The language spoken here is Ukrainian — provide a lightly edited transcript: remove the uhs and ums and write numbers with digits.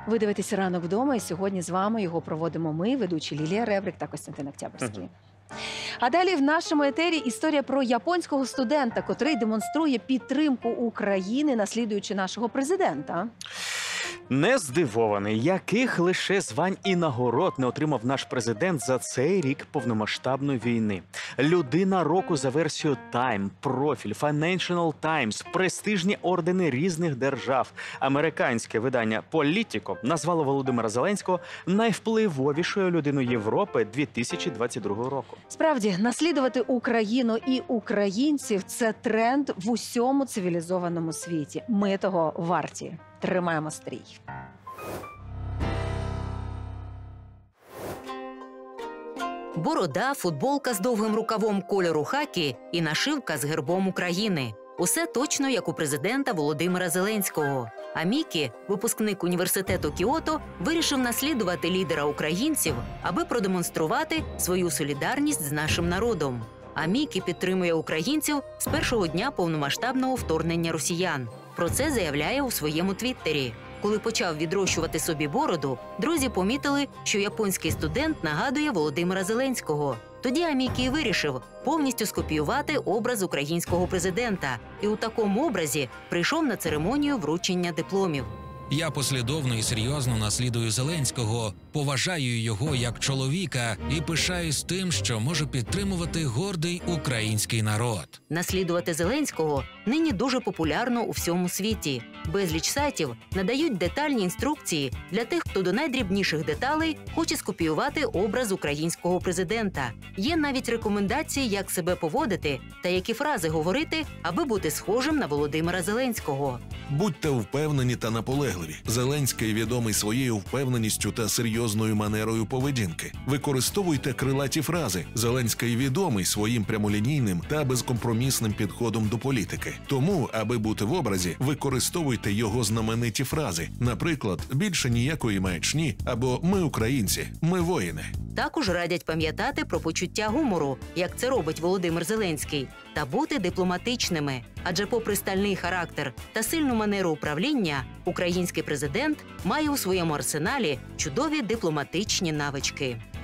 Ви дивитесь «Ранок вдома», і сьогодні з вами його проводимо ми, ведучі Лілія Ребрик та Костянтин Октябрьський. А далі в нашому етері історія про японського студента, котрий демонструє підтримку України, наслідуючи нашого президента. Не здивований, яких лише звань і нагород не отримав наш президент за цей рік повномасштабної війни. Людина року за версією Time, Профіль, Financial Times, престижні ордени різних держав. Американське видання Politico назвало Володимира Зеленського найвпливовішою людиною Європи 2022 року. Справді, наслідувати Україну і українців – це тренд в усьому цивілізованому світі. Ми того варті. Тримаємо стрій. Борода, футболка з довгим рукавом кольору хакі і нашивка з гербом України. Усе точно, як у президента Володимира Зеленського. А Мікі, випускник університету Кіото, вирішив наслідувати лідера українців, аби продемонструвати свою солідарність з нашим народом. А Мікі підтримує українців з першого дня повномасштабного вторгнення росіян. Про це заявляє у своєму твіттері. Коли почав відрощувати собі бороду, друзі помітили, що японський студент нагадує Володимира Зеленського. Тоді Амікі вирішив повністю скопіювати образ українського президента і у такому образі прийшов на церемонію вручення дипломів. Я послідовно і серйозно наслідую Зеленського, поважаю його як чоловіка і пишаюсь тим, що може підтримувати гордий український народ. Наслідувати Зеленського нині дуже популярно у всьому світі. Безліч сайтів надають детальні інструкції для тих, хто до найдрібніших деталей хоче скопіювати образ українського президента. Є навіть рекомендації, як себе поводити та які фрази говорити, аби бути схожим на Володимира Зеленського. Будьте впевнені та наполегливі. Зеленський відомий своєю впевненістю та серйозною манерою поведінки. Використовуйте крилаті фрази. Зеленський відомий своїм прямолінійним та безкомпромісним підходом до політики. Тому, аби бути в образі, використовуйте його знамениті фрази. Наприклад, «більше ніякої маячні» або «ми українці, ми воїни». Також радять пам'ятати про почуття гумору, як це робить Володимир Зеленський, та бути дипломатичними. Адже попри стальний характер та сильну манеру управління, український президент має у своєму арсеналі чудові дипломатичні навички.